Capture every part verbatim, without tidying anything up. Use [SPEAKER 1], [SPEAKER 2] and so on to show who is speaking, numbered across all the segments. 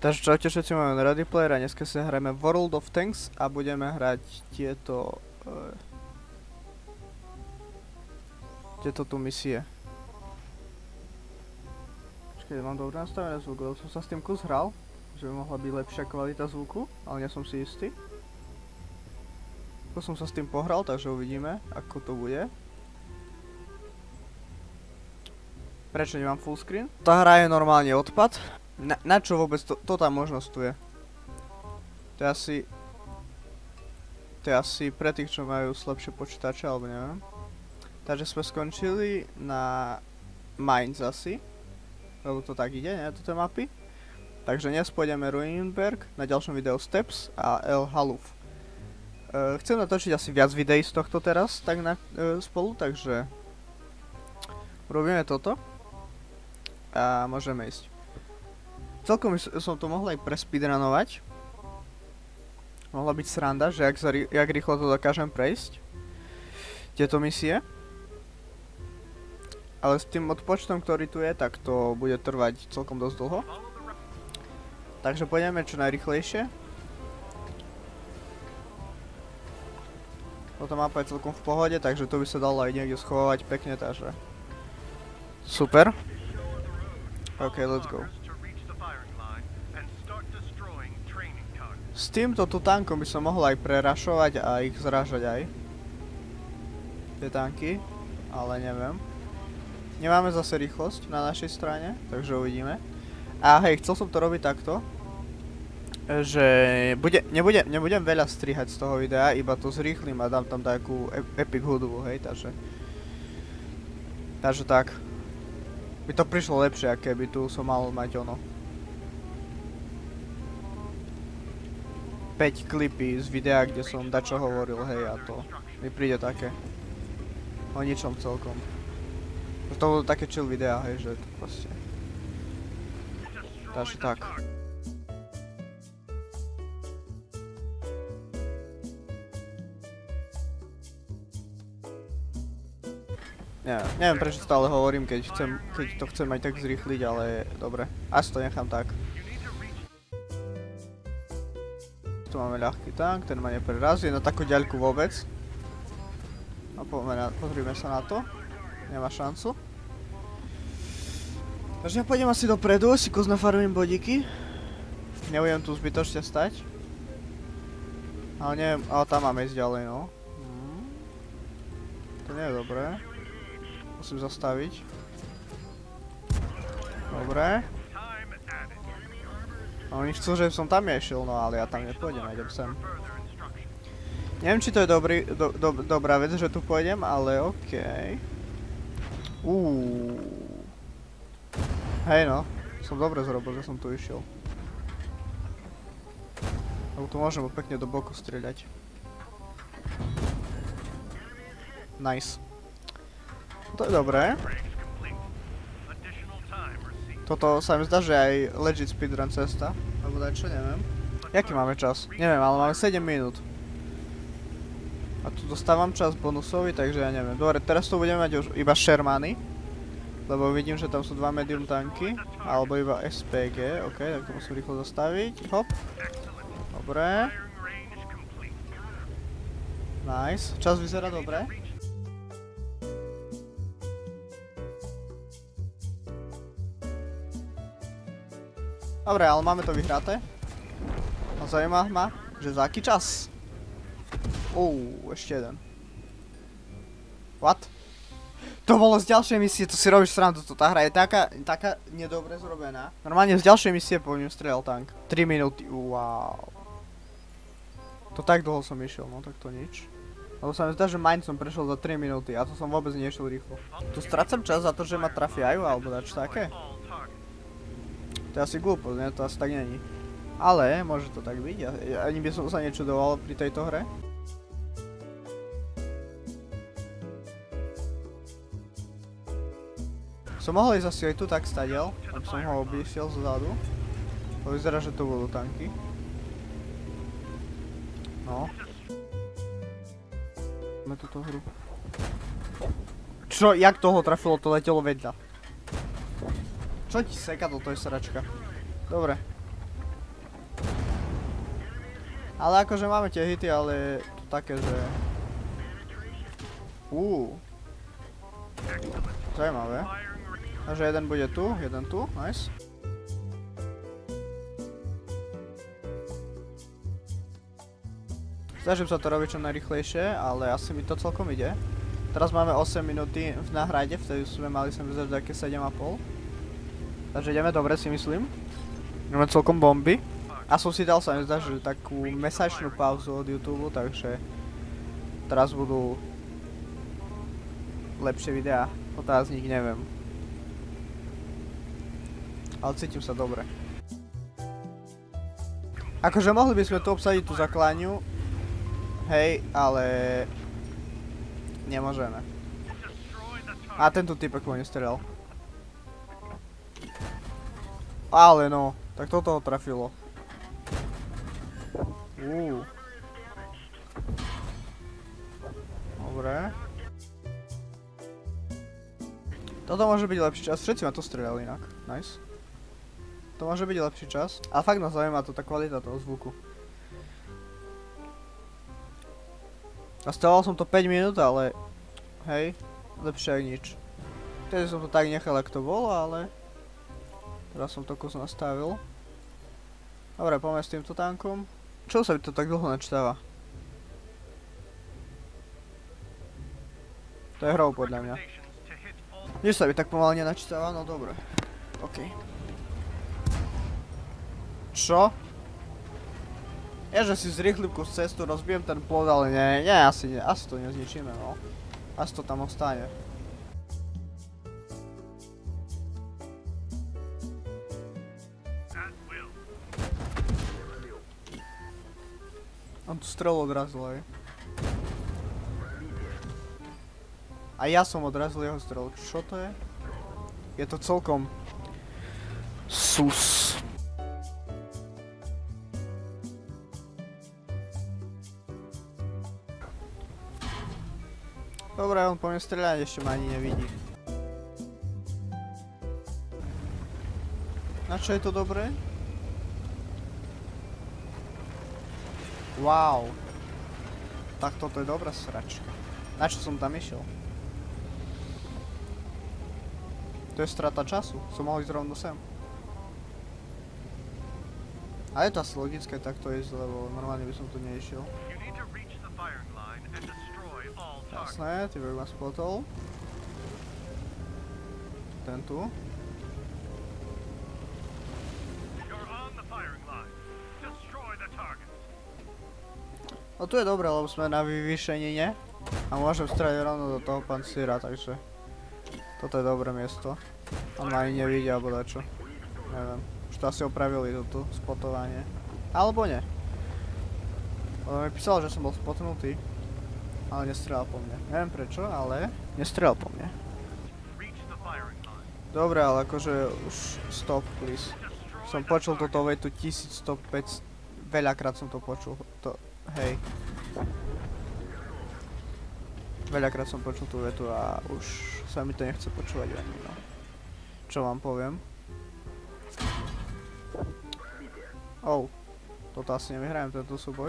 [SPEAKER 1] Takže čaute všetci, máme Ready Player a dneska sa hrajeme World of Tanks a budeme hrať tieto... Uh, tieto tu misie. Počkej, mám dobre nastavené zvuk, lebo som sa s tým kus hral, že by mohla byť lepšia kvalita zvuku, ale nie som si istý. Kus som sa s tým pohral, takže uvidíme, ako to bude. Prečo nemám full screen? Tá hra je normálne odpad. Na, na čo vôbec to, to tá možnosť tu je? To je asi... To je asi pre tých, čo majú slabšie počítače, alebo neviem. Takže sme skončili na Mainz asi. Lebo to tak ide, ne? Toto mapy. Takže dnes pôjdeme Ruinenberg, na ďalšom videu Steps a El Haluf. E, chcem natočiť asi viac videí z tohto teraz, tak na, e, spolu, takže... Robíme toto. A môžeme ísť. Celkom som to mohol aj prespeedrunovať. Mohla byť sranda, že jak, jak rýchlo to dokážem prejsť. Tieto misie. Ale s tým odpočtom, ktorý tu je, tak to bude trvať celkom dosť dlho. Takže pôjdeme čo najrýchlejšie. Toto mapa je celkom v pohode, takže tu by sa dalo aj niekde schovávať pekne, takže... Super. OK, let's go. S týmto tu tankom by som mohol aj prerašovať a ich zrážať aj. Tie tanky, ale neviem. Nemáme zase rýchlosť na našej strane, takže uvidíme. A hej, chcel som to robiť takto, že bude, nebude, nebudem veľa strihať z toho videa, iba to zrýchlim a dám tam takú epic hudbu, hej, takže... Takže tak. By to prišlo lepšie, keby tu som mal mať ono. päť klipy z videa, kde som dačo hovoril, hej, a to mi príde také o ničom celkom. To budú také chill videá, hej, že to proste. Takže tak. Neviem, neviem prečo stále hovorím, keď chcem, keď to chcem aj tak zrýchliť, ale dobre. Asi to nechám tak. Tu máme ľahký tank, ten ma neprerazí na takú ďaľku vôbec. No pozrime sa na to. Nemá šancu. Takže ja pôjdem asi dopredu, si kus nafarmím bodíky. Nebudem tu zbytočne stať. Ale neviem, ale tam máme ísť ďalej, no. Hmm. To nie je dobré. Musím zastaviť. Dobre. A oni chcú, že som tam išiel, no ale ja tam nepôjdem, idem sem. Neviem, či to je dobrý, do, do, dobrá vec, že tu pôjdem, ale okej. Uuu. Hej no, som dobre zrobil, že som tu išiel. Lebo tu môžem pekne do boku strieľať. Nice. To je dobré. Toto sa mi zdá, že aj legit speedrun cesta. Alebo daj čo, neviem. Jaký máme čas? Neviem, ale máme sedem minút. A tu dostávam čas bonusový, takže ja neviem. Dobre, teraz tu budeme mať už iba Shermany. Lebo vidím, že tam sú dva medium tanky. Alebo iba es pé gé. OK, tak to musím rýchlo zastaviť. Hop. Dobre. Nice. Čas vyzerá dobre. Dobre, ale máme to vyhraté. A zaujíma ma, že za aký čas? Uuu, ešte jeden. What? To bolo z ďalšej misie, to si robíš srandu, to tá hra je taká, taká nedobre zrobená. Normálne z ďalšej misie po ňu strieľal tank. tri minúty, wow. To tak dlho som išiel, no tak to nič. Lebo sa mi zdá, že Mainz som prešiel za tri minúty a to som vôbec nešiel rýchlo. Tu strácam čas za to, že ma trafiajú, alebo dač také. To je asi glúposť, ne? To asi tak není. Ale môže to tak byť, ja, ja, ani by som sa nečudoval pri tejto hre. Som mohol ísť asi aj tu tak stadiaľ, aby som ho objíšiel zozadu. To vyzerá, že tu budú tanky. No. Máme túto hru. Čo, jak toho trafilo, to letelo vedľa. Čo ti seka, toto je sračka. Dobre. Ale akože máme tie hity, ale to také, že... Uuu. Zajímavé. Takže jeden bude tu, jeden tu, nice. Snažím sa to robiť čo najrychlejšie, ale asi mi to celkom ide. Teraz máme osem minúty v náhrade, vtedy sme mali sem vyzerať také sedem a pol. Takže ideme dobre, si myslím. Máme celkom bomby. A som si dal, sa mi zdá, že takú mesačnú pauzu od YouTube, takže teraz budú lepšie videá. Otáznik, neviem. Ale cítim sa dobre. Akože mohli by sme tu obsadiť tú základňu. Hej, ale... Nemôžeme. A tento typek po mne strelal. Ale no, tak toto ho trafilo. Uuu. Dobre. Toto môže byť lepší čas, všetci ma to strelali inak. Nice. To môže byť lepší čas. A fakt nás zaujíma to tá kvalita toho zvuku. Nastával som to päť minút, ale hej, lepšie ako nič. Vtedy som to tak nechal, ako to bolo, ale teraz som to kus nastavil. Dobre, poďme s týmto tankom. Čo sa mi to tak dlho načítáva? To je hrou podľa mňa. Nič sa mi tak pomaly nenačítáva, no dobre. OK. Čo? Ja, že si zrýchlim kus cestu, rozbijem ten plod, ale nie, nie, asi, nie, asi to nezničíme, no. Asi to tam ostane. On tu strel odrazil, hej. A ja som odrazil jeho strel, čo to je? Je to celkom... sus. Dobre, on po mne streľať, ešte ma ani nevidí. Na čo je to dobré? Wow. Tak toto je dobrá sračka. Na čo som tam išiel? To je strata času, som mohol ísť rovno sem. A je to asi logické takto ísť, lebo normálne by som tu neišiel. Jasné, ty by ma spotol. Ten tu. No tu je dobré, lebo sme na vyvýšení, nie? A môžem streliť rovno do toho pancíra, takže... Toto je dobré miesto. On ma ani nevidí, alebo dačo. Neviem. Už to asi opravili toto spotovanie. Alebo nie. Lebo mi písalo, že som bol spotnutý. Ale nestrelal po mne. Neviem prečo, ale nestrelal po mne. Dobre, ale akože už stop, please. Som počul toto vetu tisícstopäť... Veľakrát som to počul. To... Hej. Veľakrát som počul tú vetu a už sa mi to nechce počúvať ani, no. Čo vám poviem? Oh. Toto asi nevyhrajem, tento súboj.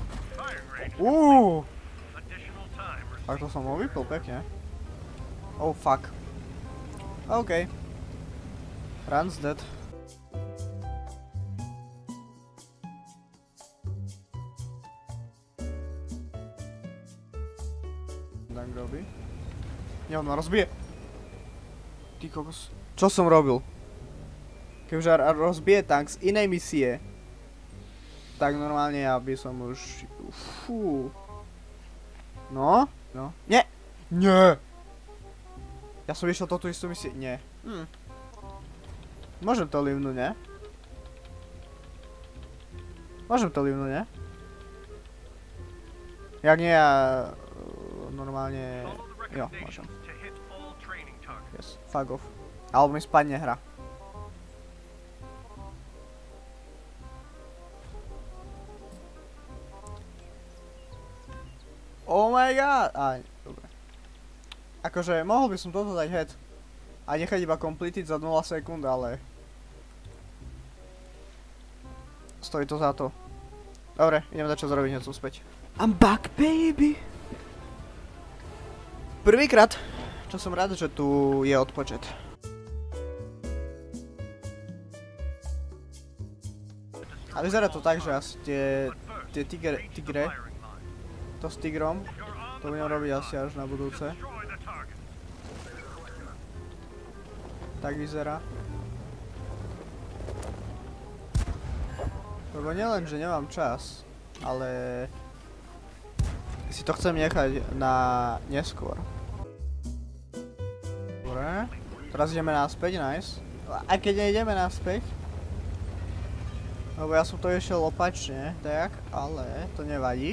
[SPEAKER 1] Uuu! Tak to som ho vypil pekne. Oh fuck. OK. Run's dead. Tak robí. Nie, on ma rozbije. Ty kokos. Čo som robil? Keďže rozbije tank z inej misie, tak normálne ja by som už... Fú. No? No. Nie! Nie! Ja som išiel toto istú misiu. Nie. Hm. Môžem to livnúť, ne? Môžem to livnúť, ne? Jak nie, ja... Normálne... Jo, môžem. Yes, fuck off. Alebo mi spadne hra. Oh my god! Á, dobre. Akože, mohol by som toto dať head. A nechať iba completed za nula sekúnd, ale... Stojí to za to. Dobre, idem dať čo zrobiť, hneď som späť. I'm back, baby! Prvýkrát, čo som rád, že tu je odpočet. A vyzerá to tak, že asi tie, tie tigre, tigre, to s tigrom, to budem robiť asi až na budúce. Tak vyzerá. Lebo nielen, že nemám čas, ale si to chcem nechať na neskôr. Dobre, teraz ideme naspäť, nice. Aj keď nejdeme naspäť, lebo ja som to išiel opačne, tak, ale to nevadí.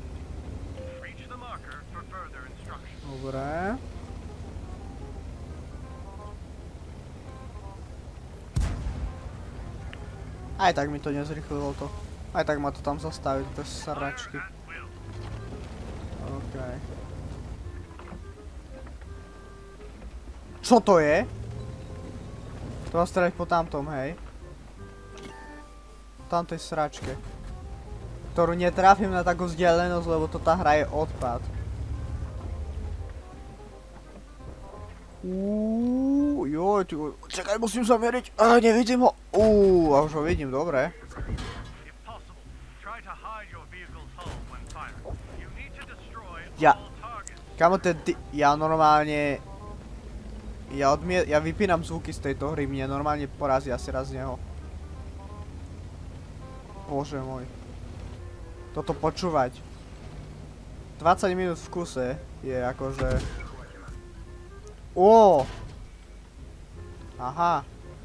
[SPEAKER 1] Dobre. Aj tak mi to nezrýchlilo to. Aj tak ma to tam zastaví, bez sračky. OK. Čo to je? To vás strať po tamtom, hej. Tamtej sračke. Ktorú netrafím na takú vzdialenosť, lebo to tá hra je odpad. Uuuu, joj, ty, čakaj, musím zameriť, ah, nevidím ho, uuuu, a už ho vidím, dobre. Ja, kamo ten ty, ja normálne, ja odmiet, ja vypínam zvuky z tejto hry, mne normálne porazí asi raz z neho. Bože môj. Toto počúvať. dvadsať minút v kuse je akože... Ó! Aha.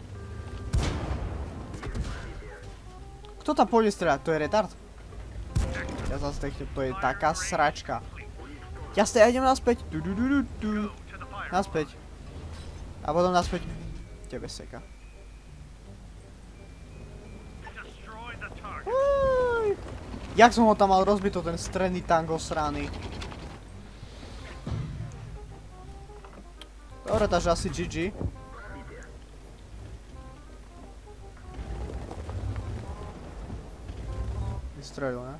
[SPEAKER 1] Kto tam pôjde strieľať? To je retard? Ja zase technem, to je taká sračka. Jasne, ja idem naspäť. Du, du, du, du, du. Naspäť. A potom naspäť. Tebe seka. Uj. Jak som ho tam mal rozbito, ten stredný tank osraný. Dobre, takže asi gé gé. Vystrelil, ne?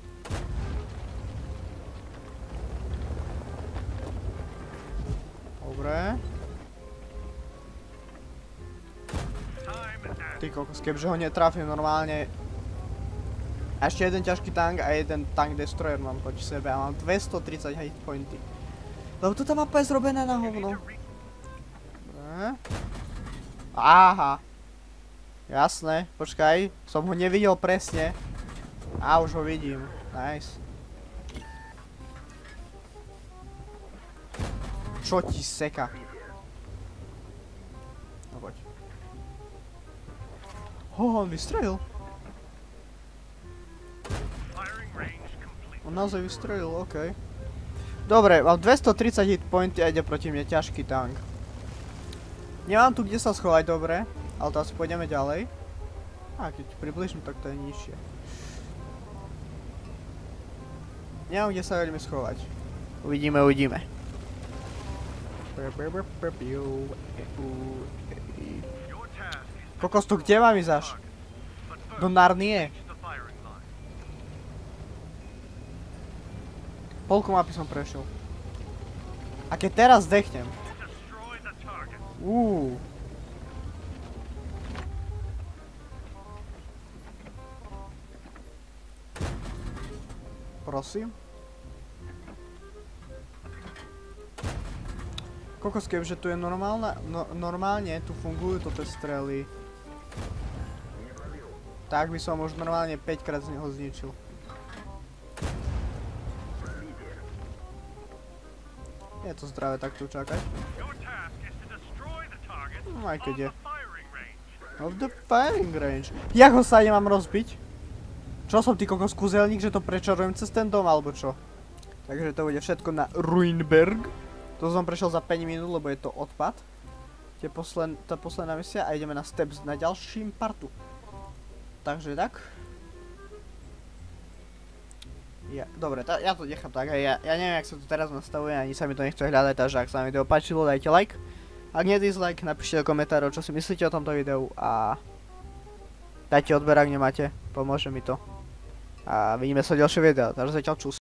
[SPEAKER 1] Dobre. Ty kokos, kebyže ho netrafím normálne. A ešte jeden ťažký tank a jeden tank destroyer mám proti sebe a mám dvestotridsať hit pointy. Lebo toto mapa je zrobená na hovno. Aha. Jasné, počkaj, som ho nevidel presne. A už ho vidím, nice. Čo ti seka? No poď. Ho, on vystrelil. On naozaj vystrelil, okej. Dobre, mám dvestotridsať hit pointy a ide proti mne ťažký tank. Nemám tu kde sa schovať, dobre, ale to asi pôjdeme ďalej. A keď približím, tak to je nižšie. Nemám kde sa veľmi schovať. Uvidíme, uvidíme. Kokos, tu kde mám ísť až? Do Narnie? Polku mapy som prešiel. A keď teraz zdechnem. Uuu. Prosím. Kokos, kebyže tu je normálna, no, normálne tu fungujú toto strely. Tak by som už normálne päť krát z neho zničil. Je to zdravé tak tu čakať. No aj keď je. Of the firing range. Jak ho sa nemám rozbiť? Čo som ty kokos kúzelník, že to prečarujem cez ten dom, alebo čo? Takže to bude všetko na Ruinberg. To som prešiel za päť minút, lebo je to odpad. Tie poslen, tá posledná misia a ideme na steps na ďalším partu. Takže tak. Ja, dobre, tá, ja to nechám tak, ja, ja neviem, jak sa to teraz nastavuje, ani sa mi to nechce hľadať, takže ak sa mi video páčilo, dajte like. Ak nie dislike, napíšte do komentárov, čo si myslíte o tomto videu a dajte odber, ak nemáte, pomôže mi to. A vidíme sa v ďalšie videa, takže zatiaľ čus.